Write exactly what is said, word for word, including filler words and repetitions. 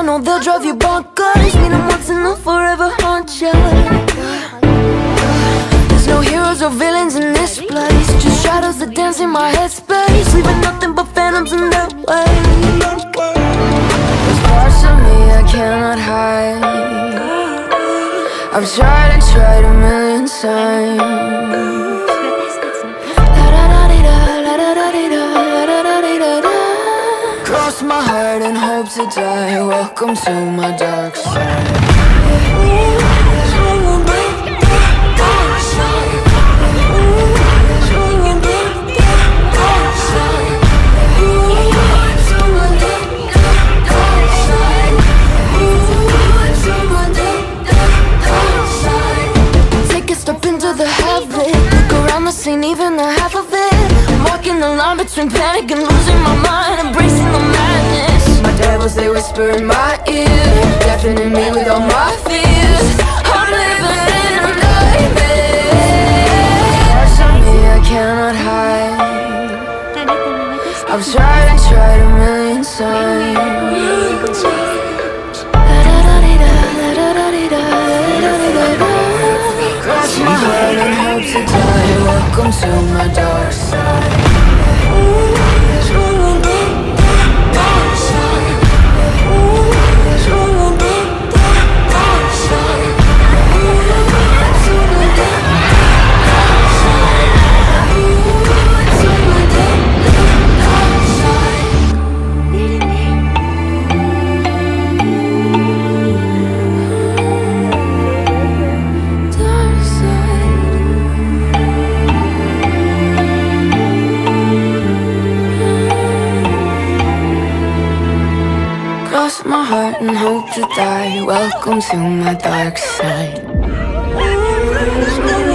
know they'll drive you bonkers. Meet them once and they'll forever haunt you. There's no heroes or villains in this place, just shadows that dance in my headspace, leaving nothing but phantoms in their way. There's parts of me I cannot hide. I've tried and tried a million times. Cross my heart and hope to die. Welcome to my dark side. Take a step into the habit, look around the scene, even the half of it. I'm walking the line between panic and losing my mind, embracing the madness. My devils, they whisper in my ear, deafening me with all my fears. I'm living in a nightmare. Parts of me I cannot hide. I've tried and tried a million times. Cross my heart and hope to die. Welcome to my dark side. Cross my heart and hope to die. Welcome to my dark side.